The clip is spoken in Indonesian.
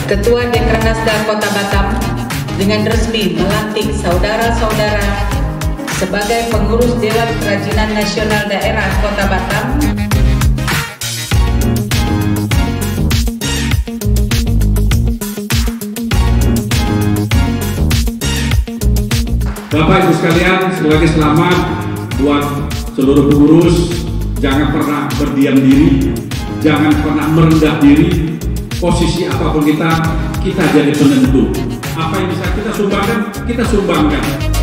Ketua Dekranasda Kota Batam dengan resmi melantik saudara-saudara sebagai pengurus Dewan Kerajinan Nasional Daerah Kota Batam. Bapak Ibu sekalian, sekali lagi selamat buat seluruh pengurus. Jangan pernah berdiam diri, jangan pernah merendah diri. Posisi apapun kita jadi penentu. Apa yang bisa kita sumbangkan, kita sumbangkan.